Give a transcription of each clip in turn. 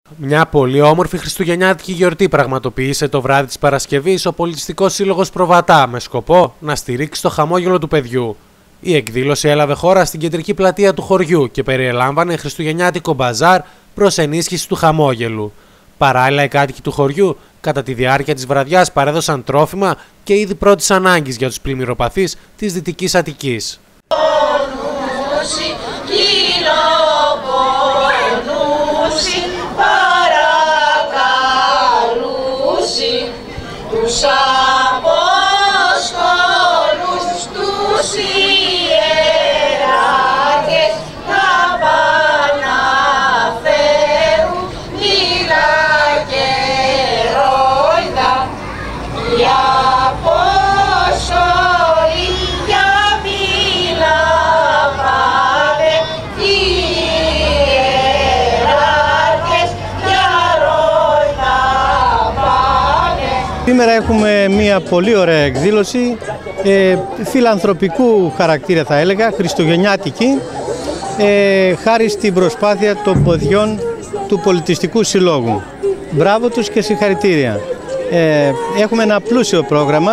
Μια πολύ όμορφη χριστουγεννιάτικη γιορτή πραγματοποίησε το βράδυ της Παρασκευής ο Πολιτιστικός Σύλλογος Προβατά με σκοπό να στηρίξει το χαμόγελο του παιδιού. Η εκδήλωση έλαβε χώρα στην κεντρική πλατεία του χωριού και περιελάμβανε χριστουγεννιάτικο μπαζάρ προς ενίσχυση του χαμόγελου. Παράλληλα, οι κάτοικοι του χωριού κατά τη διάρκεια της βραδιάς παρέδωσαν τρόφιμα και είδη πρώτης ανάγκης για τους πλημμυροπαθείς της Δυτικής Αττικής. Τους Αποστόλους, τους ιεράρχες, τα Παναφέρου, μοίρα και ρόιδα, οι Απόστολοι για μοίρα πάνε, οι ιεράρχες για ρόιδα πάνε. Σήμερα έχουμε μια πολύ ωραία εκδήλωση, φιλανθρωπικού χαρακτήρα θα έλεγα, χριστουγεννιάτικη, χάρη στην προσπάθεια των παιδιών του Πολιτιστικού Συλλόγου. Μπράβο τους και συγχαρητήρια. Έχουμε ένα πλούσιο πρόγραμμα,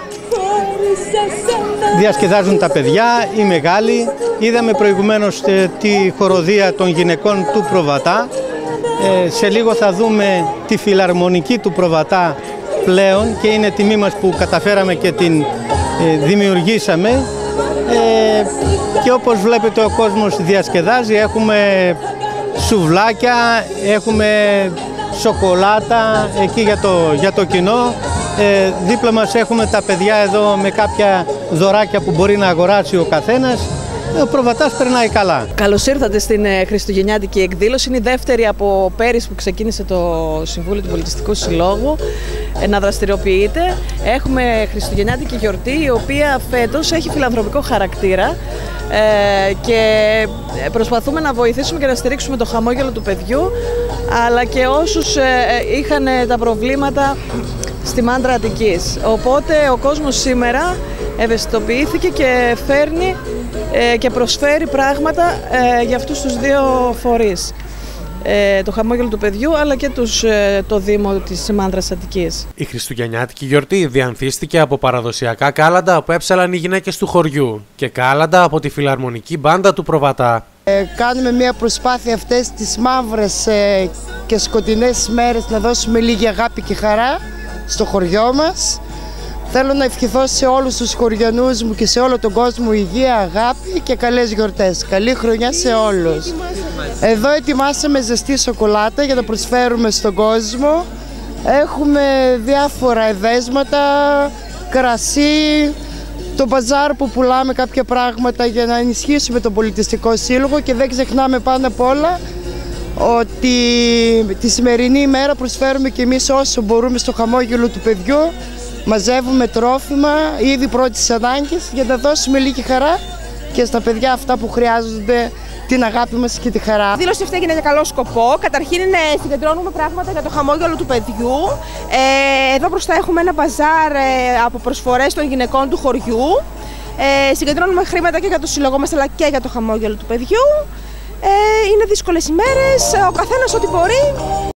διασκεδάζουν τα παιδιά, οι μεγάλοι. Είδαμε προηγουμένως τη χοροδία των γυναικών του Προβατά. Σε λίγο θα δούμε τη φιλαρμονική του Προβατά πλέον και είναι τιμή μας που καταφέραμε και την δημιουργήσαμε και όπως βλέπετε ο κόσμος διασκεδάζει. Έχουμε σουβλάκια, έχουμε σοκολάτα εκεί για το κοινό. Δίπλα μας έχουμε τα παιδιά εδώ με κάποια δωράκια που μπορεί να αγοράσει ο καθένας. Ο Προβατάς περνάει καλά. Καλώς ήρθατε στην χριστουγεννιάτικη εκδήλωση. Είναι η δεύτερη από πέρυσι που ξεκίνησε το Συμβούλιο του Πολιτιστικού Συλλόγου να δραστηριοποιείται. Έχουμε χριστουγεννιάτικη γιορτή, η οποία φέτος έχει φιλανθρωπικό χαρακτήρα και προσπαθούμε να βοηθήσουμε και να στηρίξουμε το χαμόγελο του παιδιού, αλλά και όσους είχαν τα προβλήματα στη Μάντρα Αττικής. Οπότε ο κόσμος σήμερα ευαισθητοποιήθηκε και φέρνει και προσφέρει πράγματα για αυτούς τους δύο φορείς. Το χαμόγελο του παιδιού αλλά και το Δήμο της Μάνδρας Αττικής. Η χριστουγεννιάτικη γιορτή διανθίστηκε από παραδοσιακά κάλαντα που έψαλαν οι γυναίκες του χωριού και κάλαντα από τη φιλαρμονική μπάντα του Προβατά. Κάνουμε μια προσπάθεια αυτές τις μαύρες και σκοτεινές μέρες να δώσουμε λίγη αγάπη και χαρά στο χωριό μας. Θέλω να ευχηθώ σε όλους τους χωριανούς μου και σε όλο τον κόσμο υγεία, αγάπη και καλές γιορτές. Καλή χρονιά σε όλους. Εδώ ετοιμάσαμε ζεστή σοκολάτα για να προσφέρουμε στον κόσμο. Έχουμε διάφορα εδέσματα, κρασί, το μπαζάρ που πουλάμε κάποια πράγματα για να ενισχύσουμε τον Πολιτιστικό Σύλλογο και δεν ξεχνάμε πάνω απ' όλα ότι τη σημερινή ημέρα προσφέρουμε και εμείς όσο μπορούμε στο χαμόγελο του παιδιού. Μαζεύουμε τρόφιμα, είδη πρώτης ανάγκης για να δώσουμε λίγη χαρά και στα παιδιά αυτά που χρειάζονται την αγάπη μας και τη χαρά. Η δήλωση αυτή έγινε για καλό σκοπό. Καταρχήν συγκεντρώνουμε πράγματα για το χαμόγελο του παιδιού. Εδώ μπροστά έχουμε ένα μπαζάρ από προσφορές των γυναικών του χωριού. Συγκεντρώνουμε χρήματα και για το σύλλογο μας αλλά και για το χαμόγελο του παιδιού. Είναι δύσκολες ημέρες, ο καθένας ό,τι μπορεί